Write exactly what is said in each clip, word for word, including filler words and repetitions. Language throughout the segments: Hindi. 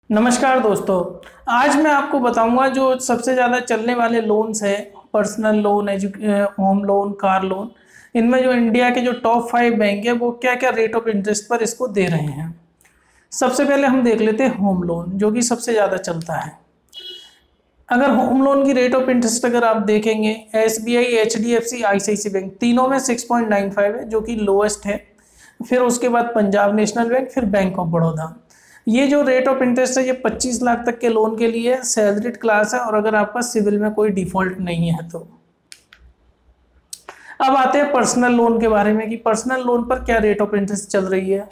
नमस्कार दोस्तों। आज मैं आपको बताऊंगा जो सबसे ज़्यादा चलने वाले लोन्स है, personal loan, edu home loan, car loan, इनमें जो इंडिया के जो टॉप फाइव बैंक है वो क्या क्या रेट ऑफ इंटरेस्ट पर इसको दे रहे हैं। सबसे पहले हम देख लेते हैं होम लोन, जो कि सबसे ज़्यादा चलता है। अगर होम लोन की रेट ऑफ इंटरेस्ट अगर आप देखेंगे, S B I, H D F C, I C I C I bank, तीनों में सिक्स पॉइंट नाइन फाइव है, जो कि लोएस्ट है। फिर उसके बाद पंजाब नेशनल बैंक, फिर बैंक ऑफ बड़ौदा। ये जो रेट ऑफ इंटरेस्ट है ये पच्चीस लाख तक के लोन के लिए सैलरीड क्लास है, और अगर आपका सिविल में कोई डिफॉल्ट नहीं है तो। अब आते हैं पर्सनल लोन के बारे में कि पर्सनल लोन पर क्या रेट ऑफ इंटरेस्ट चल रही है।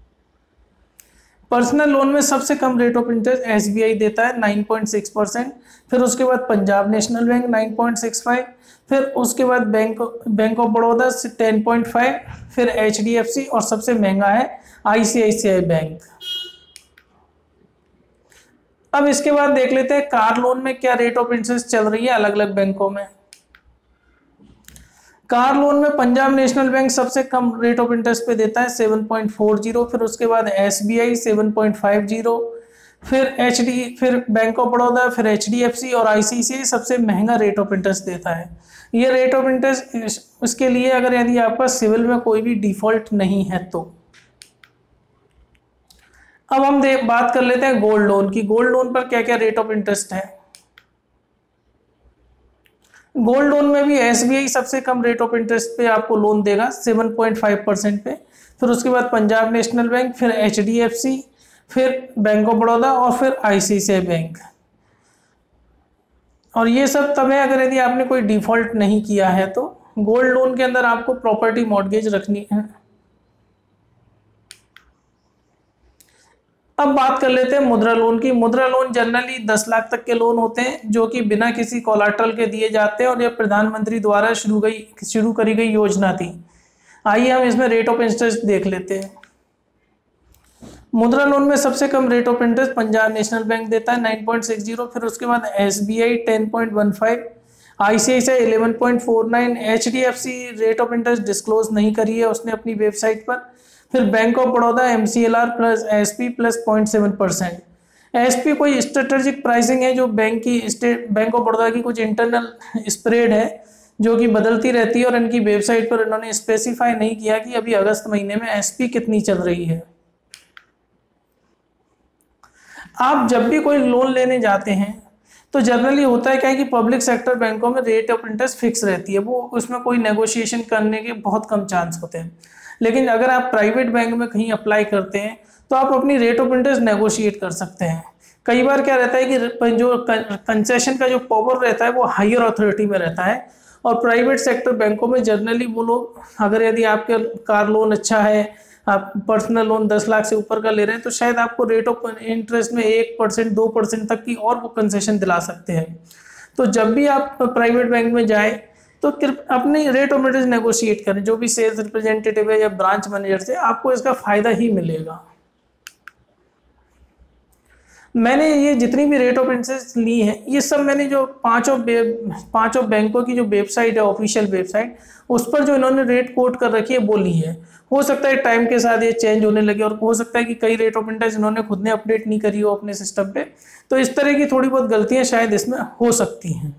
पर्सनल लोन में सबसे कम rate of interest S B I देता है नाइन पॉइंट सिक्स परसेंट, फिर उसके बाद Punjab national bank nine point six five, फिर उसके बाद bank bank of Baroda ten point five, फिर एच डी एफ सी और सबसे महंगा है आई C I C I bank. अब इसके बाद देख लेते हैं कार लोन में क्या रेट ऑफ इंटरेस्ट चल रही है अलग अलग बैंकों में। कार लोन में पंजाब नेशनल बैंक सबसे कम रेट ऑफ इंटरेस्ट पे देता है सेवन पॉइंट फोर जीरो, फिर उसके बाद S B I seven point five zero, फिर एच डी फिर बैंक ऑफ बड़ौदा, फिर एच डी एफ सी और आई सी आई सी आई सबसे महंगा रेट ऑफ इंटरेस्ट देता है। ये रेट ऑफ इंटरेस्ट उसके लिए अगर यदि आपका सिविल में कोई भी डिफॉल्ट नहीं है तो। अब हम दे बात कर लेते हैं गोल्ड लोन की। गोल्ड लोन पर क्या क्या रेट ऑफ इंटरेस्ट है। गोल्ड लोन में भी एस बी आई सबसे कम रेट ऑफ इंटरेस्ट पे आपको लोन देगा सेवन पॉइंट फाइव परसेंट पे, फिर उसके बाद पंजाब नेशनल बैंक, फिर एच डी एफ सी, फिर बैंक ऑफ बड़ौदा और फिर आई C I C I bank. और ये सब तब है अगर यदि आपने कोई डिफॉल्ट नहीं किया है तो। गोल्ड लोन के अंदर आपको प्रॉपर्टी मॉर्गेज रखनी है। अब बात कर लेते हैं मुद्रा लोन की। मुद्रा लोन जनरली दस लाख तक के लोन होते हैं, जो कि बिना किसी कोलाट्रल के दिए जाते हैं, और यह प्रधानमंत्री द्वारा शुरू गई शुरू करी गई योजना थी। आइए हम इसमें रेट ऑफ इंटरेस्ट देख लेते हैं। मुद्रा लोन में सबसे कम rate of interest Punjab national bank देता है नाइन पॉइंट सिक्स जीरो, फिर उसके बाद S B I ten point one five, I C I C I eleven point four nine, H D F C rate of interest disclose नहीं करी है उसने अपनी वेबसाइट पर, फिर bank of Baroda M C L R plus S P plus point seven percent. S P कोई स्ट्रेटेजिक प्राइसिंग है, जो बैंक की स्टेट बैंक ऑफ बड़ौदा की कुछ इंटरनल स्प्रेड है जो कि बदलती रहती है, और इनकी वेबसाइट पर इन्होंने स्पेसिफाई नहीं किया कि अभी अगस्त महीने में एस पी कितनी चल रही है। आप जब भी कोई लोन लेने जाते हैं तो जनरली होता है क्या है कि पब्लिक सेक्टर बैंकों में रेट ऑफ इंटरेस्ट फिक्स रहती है, वो उसमें कोई नेगोशिएशन करने के बहुत कम चांस होते हैं। लेकिन अगर आप प्राइवेट बैंक में कहीं अप्लाई करते हैं तो आप अपनी रेट ऑफ इंटरेस्ट नेगोशिएट कर सकते हैं। कई बार क्या रहता है कि जो कंसेशन का जो पावर रहता है वो हायर अथॉरिटी में रहता है, और प्राइवेट सेक्टर बैंकों में जनरली वो लोग, अगर यदि आपका कार लोन अच्छा है, आप पर्सनल लोन दस लाख से ऊपर का ले रहे हैं, तो शायद आपको रेट ऑफ इंटरेस्ट में एक परसेंट दो परसेंट तक की और वो कंसेशन दिला सकते हैं। तो जब भी आप प्राइवेट बैंक में जाएं तो अपनी रेट ऑफ इंटरेस्ट नेगोशिएट करें, जो भी सेल्स रिप्रेजेंटेटिव है या ब्रांच मैनेजर से, आपको इसका फायदा ही मिलेगा। मैंने ये जितनी भी रेट ऑफ इंटरेस्ट ली है, ये सब मैंने जो पांचों पांचों बैंकों की जो वेबसाइट है, ऑफिशियल वेबसाइट, उस पर जो इन्होंने रेट कोट कर रखी है वो ली है। हो सकता है टाइम के साथ ये चेंज होने लगे, और हो सकता है कि कई रेट ऑफ इंटरेस्ट इन्होंने खुद ने अपडेट नहीं करी हो अपने सिस्टम पे, तो इस तरह की थोड़ी बहुत गलतियां शायद इसमें हो सकती हैं।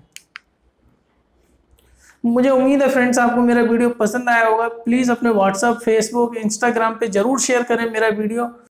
मुझे उम्मीद है फ्रेंड्स आपको मेरा वीडियो पसंद आया होगा। प्लीज़ अपने व्हाट्सएप, फेसबुक, इंस्टाग्राम पे जरूर शेयर करें मेरा वीडियो।